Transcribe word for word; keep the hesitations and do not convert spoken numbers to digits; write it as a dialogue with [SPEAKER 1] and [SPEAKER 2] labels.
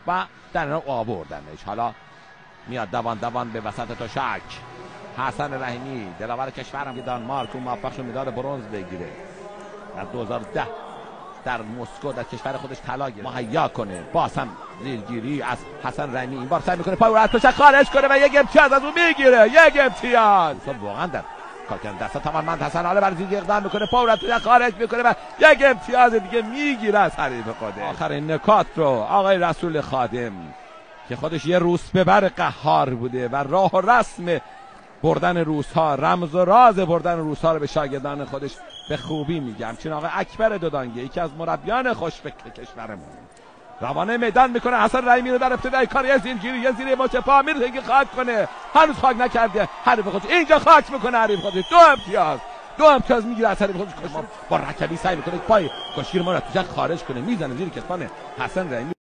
[SPEAKER 1] و در این آوردنش. حالا میاد دوان دوان به وسط تشک. حسن رحیمی دلاور کشورم که دانمارک اون موفق شد مدال برنز بگیره در دو هزار و ده در مسکو در کشور خودش طلا مهیا کنه. باز هم زیرگیری از حسن رحیمی، این بار سعی میکنه پای رو از تشک خارج کنه و یک امتیاز از اون میگیره. یک امتیاز واقعا در کار کردن دست توانمند حسن حالا برای زیرگیری اقدام میکنه، پای رو از تشک خارج میکنه و یک امتیاز دیگه میگیره از حریف خودش. آخرین نکات رو آقای رسول خادم که خودش یه روس ببر قهار بوده و راه و رسم بردن روس‌ها، رمز و راز بردن روس‌ها رو به شاگردان خودش به خوبی میگم. چون آقای اکبر دودانگه یکی از مربیان خوشفکر کشورمون روانه میدان میکنه. حسن رحیمی رو در ابتدای کار یه زیرگیری یه زیر مچ پا میره که خاک کنه، هنوز خاک نکرده حریف خودش، اینجا خاک میکنه حریف خودش. دو امتیاز دو امتیاز میگیره از حریف خودش. با رکبی سعی میکنه پای کشیر ما رو تو خارج کنه، میزنه زیر کتفان حسن رحیمی.